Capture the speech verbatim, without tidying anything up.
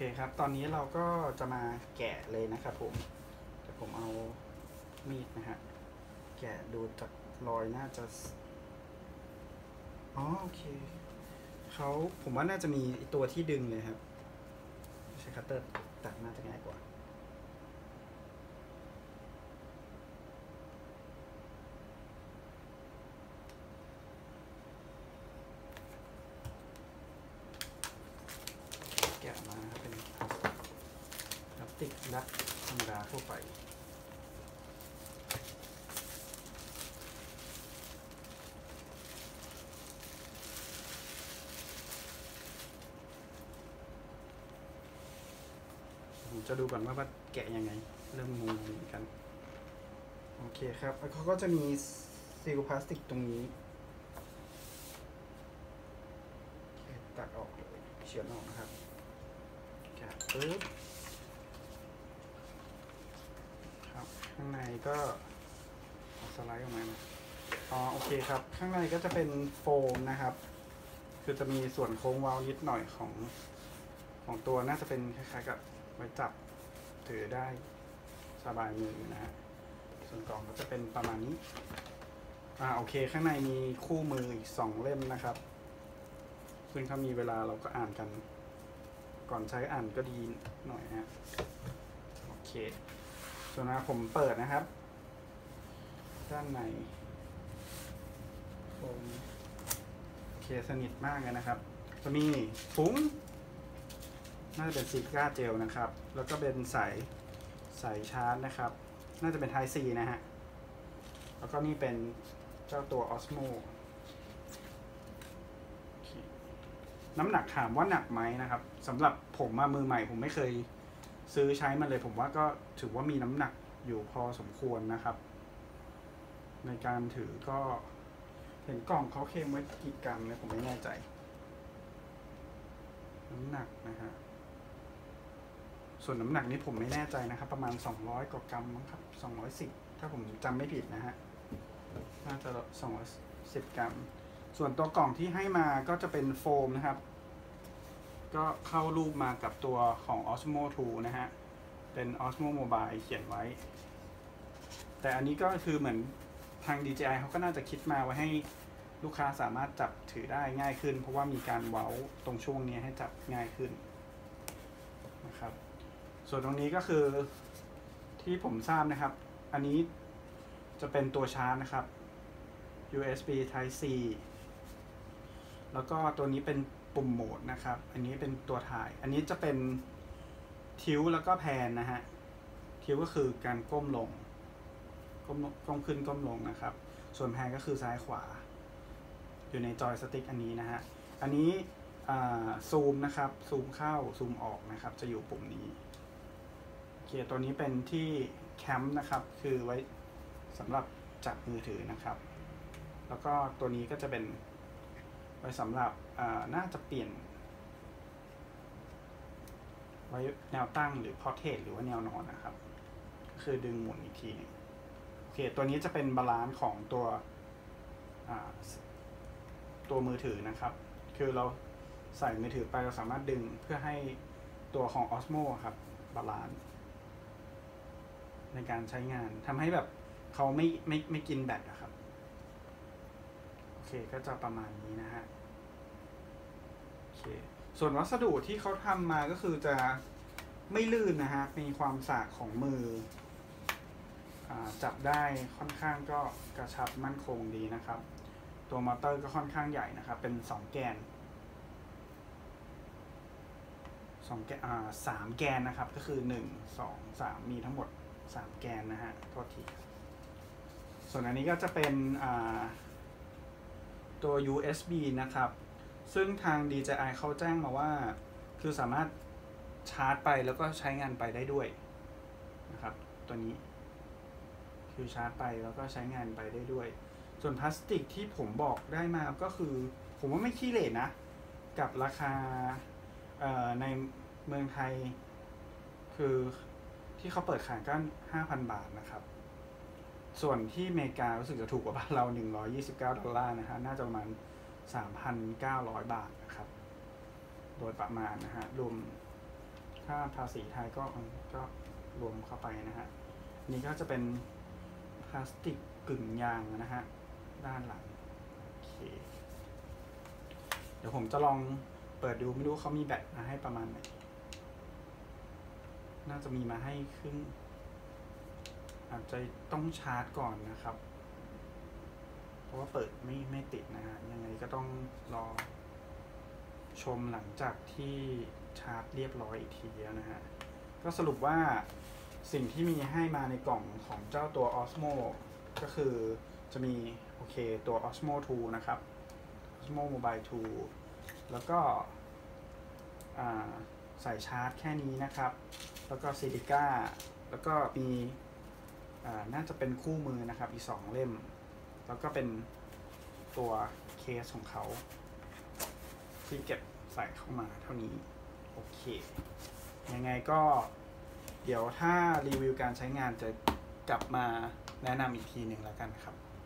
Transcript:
ครับตอนนี้เราก็จะมาแกะเลยนะครับผมแต่ผมเอามีดนะฮะแกะดูจากรอยน่าจะอ๋อโอเคเขาผมว่าน่าจะมีตัวที่ดึงเลยครับใช้คัตเตอร์ตัดน่าจะง่ายกว่าแกะมาเป็นพลาสติกรัดธรรมดาทั่วไปผมจะดูก่อนว่าแกะยังไงเริ่มงงเหมือนกันโอเคครับแล้วเขาก็จะมีซีลพลาสติกตรงนี้ตัดออกเลยเฉือนออกนะครับแกะปึ๊บครับข้างในก็สไลด์ออกมาอ๋อโอเคครับข้างในก็จะเป็นโฟมนะครับคือจะมีส่วนโค้งเว้านิดหน่อยของของตัวน่าจะเป็นคล้ายๆกับไว้จับถือได้สบายมือนะฮะส่วนกล่องก็จะเป็นประมาณนี้อ่าโอเคข้างในมีคู่มืออีกสองเล่มนะครับซึ่งถ้ามีเวลาเราก็อ่านกันก่อนใช้อ่านก็ดีหน่อยนะโอเคส่วนนะผมเปิดนะครับด้านในโฟมโอเคสนิทมากเลยนะครับจะมีฟุ้งน่าจะเป็นซิลิก้าเจลนะครับแล้วก็เป็นสายสายชาร์จนะครับน่าจะเป็น Type C นะฮะแล้วก็นี่เป็นเจ้าตัว Osmo น้ำหนักถามว่าหนักไหมนะครับสำหรับผมมามือใหม่ผมไม่เคยซื้อใช้มันเลยผมว่าก็ถือว่ามีน้ำหนักอยู่พอสมควรนะครับในการถือก็เห็นกล่องเขาเคลมไว้กี่กรัมเนี่ยผมไม่แน่ใจน้ำหนักนะฮะส่วนน้ำหนักนี้ผมไม่แน่ใจนะครับประมาณสองร้อยกว่ากรัมมั้งครับสองร้อยสิบถ้าผมจำไม่ผิดนะฮะน่าจะสองร้อยสิบกรัมส่วนตัวกล่องที่ให้มาก็จะเป็นโฟมนะครับก็เข้ารูปมากับตัวของ Osmo ทูนะฮะเป็น Osmo Mobile เขียนไว้แต่อันนี้ก็คือเหมือนทาง ดี เจ ไอ เขาก็น่าจะคิดมาไว้ให้ลูกค้าสามารถจับถือได้ง่ายขึ้นเพราะว่ามีการเว้าตรงช่วงนี้ให้จับง่ายขึ้นนะครับส่วนตรงนี้ก็คือที่ผมทราบนะครับอันนี้จะเป็นตัวชาร์จนะครับ ยู เอส บี Type C แล้วก็ตัวนี้เป็นปุ่มโหมดนะครับอันนี้เป็นตัวถ่ายอันนี้จะเป็นทิวแล้วก็แพนนะฮะทิวก็คือการก้มลงก้มก้มขึ้นก้มลงนะครับส่วนแพนก็คือซ้ายขวาอยู่ในจอยสติ๊กอันนี้นะฮะอันนี้ซูมนะครับซูมเข้าซูมออกนะครับจะอยู่ปุ่มนี้โอเคตัวนี้เป็นที่แคมป์นะครับคือไว้สำหรับจับมือถือนะครับแล้วก็ตัวนี้ก็จะเป็นไว้สำหรับน่าจะเปลี่ยนไว้แนวตั้งหรือพอร์เทรตหรือว่าแนวนอนนะครับคือดึงหมุนอีกทีนึงโอเคตัวนี้จะเป็นบาลานซ์ของตัวตัวมือถือนะครับคือเราใส่มือถือไปเราสามารถดึงเพื่อให้ตัวของ Osmo ครับบาลานซ์ในการใช้งานทำให้แบบเขาไม่ไม่ไม่กินแบตนะครับโอเคก็จะประมาณนี้นะฮะโอเคส่วนวัสดุที่เขาทำมาก็คือจะไม่ลื่นนะฮะมีความสากของมือจับได้ค่อนข้างก็กระชับมั่นคงดีนะครับตัวมอเตอร์ก็ค่อนข้างใหญ่นะครับเป็นสองแกนสองแกนอ่าสามแกนนะครับก็คือหนึ่ง สอง สามมีทั้งหมดสามแกนนะฮะโทษทีส่วนอันนี้ก็จะเป็นตัว ยู เอส บี นะครับซึ่งทาง ดี เจ ไอ เขาแจ้งมาว่าคือสามารถชาร์จไปแล้วก็ใช้งานไปได้ด้วยนะครับตัวนี้คือชาร์จไปแล้วก็ใช้งานไปได้ด้วยส่วนพลาสติกที่ผมบอกได้มาก็คือผมว่าไม่ขี้เหร่นะกับราคาในเมืองไทยคือที่เขาเปิดขายก็ ห้าพัน บาทนะครับส่วนที่อเมริการู้สึกจะถูกกว่าบ้านเราหนึ่งร้อยยี่สิบเก้าดอลลาร์นะฮะน่าจะประมาณ สามพันเก้าร้อย บาทนะครับโดยประมาณนะฮะรวมถ้าภาษีไทยก็ก็รวมเข้าไปนะฮะนี่ก็จะเป็นพลาสติกกึ่งยางนะฮะด้านหลังโอเคเดี๋ยวผมจะลองเปิดดูไม่รู้เขามีแบตมาให้ประมาณไหนน่าจะมีมาให้ครึ่งอาจจะต้องชาร์จก่อนนะครับเพราะว่าเปิดไม่ไม่ติดนะฮะยังไงก็ต้องรอชมหลังจากที่ชาร์จเรียบร้อยอีกทีแล้วนะฮะก็สรุปว่าสิ่งที่มีให้มาในกล่องของเจ้าตัว Osmo ก็คือจะมีโอเคตัว Osmo ทู นะครับ Osmo Mobile ทู แล้วก็ใส่ชาร์จแค่นี้นะครับแล้วก็ซิลิก้าแล้วก็มีน่าจะเป็นคู่มือนะครับอีกสองเล่มแล้วก็เป็นตัวเคสของเขาที่เก็บใส่เข้ามาเท่านี้โอเคยังไงก็เดี๋ยวถ้ารีวิวการใช้งานจะกลับมาแนะนำอีกทีหนึ่งแล้วกันครับ